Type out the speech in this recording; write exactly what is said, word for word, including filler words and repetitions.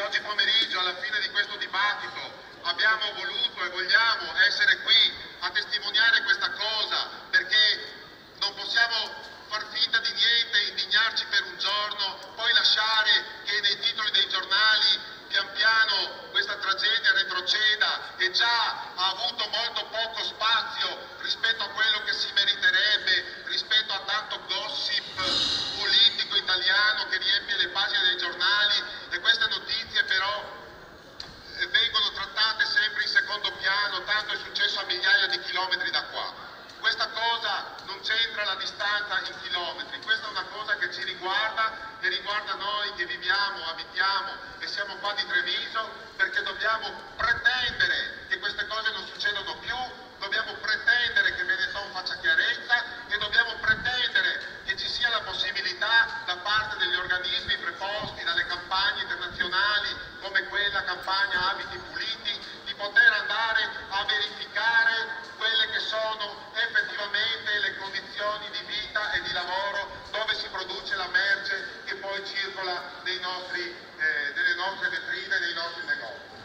oggi pomeriggio, alla fine di questo dibattito, abbiamo voluto e vogliamo essere qui a testimoniare questa cosa, perché non possiamo far finta di niente, indignarci per un giorno, poi lasciare che nei titoli dei giornali pian piano questa tragedia retroceda e già ha avuto molto poco spazio rispetto a quello che si meriterebbe, rispetto a tanto gossip politico italiano che riempie le pagine dei giornali, e queste notizie però vengono trattate sempre in secondo piano, tanto è successo a migliaia di chilometri da qua. Questa cosa non c'entra la distanza in chilometri, questa è una cosa che ci riguarda e riguarda noi che viviamo, abitiamo e siamo qua di Treviso, perché dobbiamo pretendere che queste cose non succedano più, dobbiamo pretendere che Benetton faccia chiarezza e dobbiamo pretendere che ci sia la possibilità da parte degli organismi preposti dalle campagne internazionali come quella campagna Abiti Puliti di poter andare a verificare quelle che sono effettivamente le condizioni di vita e di lavoro dove si produce la merce che poi circola nei nostri, eh, nelle nostre vetrine, nei nostri negozi.